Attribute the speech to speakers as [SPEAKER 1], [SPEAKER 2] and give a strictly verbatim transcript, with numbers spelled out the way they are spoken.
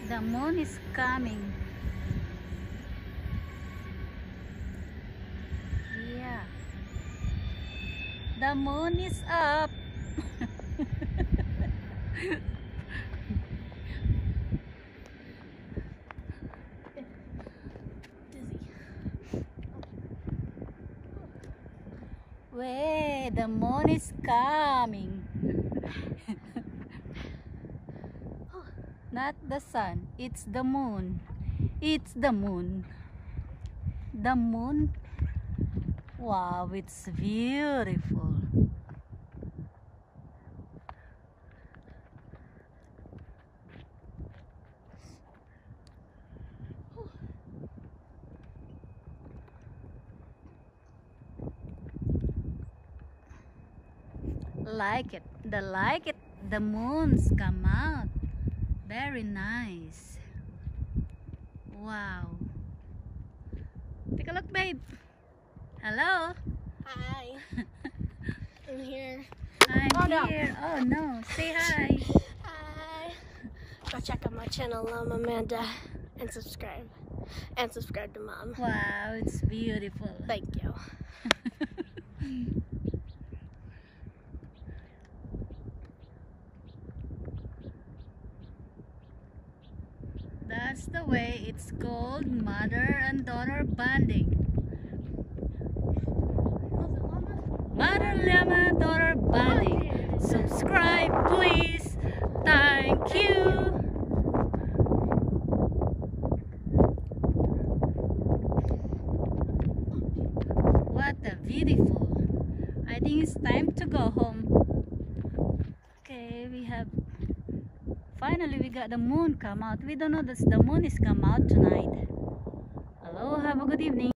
[SPEAKER 1] The moon is coming. Yeah. The moon is up. Wait, the moon is coming. Not the sun, it's the moon. It's the moon. The moon. Wow, it's beautiful. Like it. The like it. The moons come out. Very nice. Wow. Take a look, babe. Hello.
[SPEAKER 2] Hi. I'm here.
[SPEAKER 1] I'm
[SPEAKER 2] Oh,
[SPEAKER 1] here. No. Oh no. Say hi.
[SPEAKER 2] Hi. Go check out my channel, Mom Amanda, and subscribe. And subscribe to Mom.
[SPEAKER 1] Wow, it's beautiful.
[SPEAKER 2] Thank you.
[SPEAKER 1] That's the way it's called mother and daughter bonding. Mother llama, daughter bonding. Subscribe, please. Thank you. What a beautiful. I think it's time to go home. Okay, we have finally we got the moon come out. We don't know that the moon is come out tonight. Hello, have a good evening.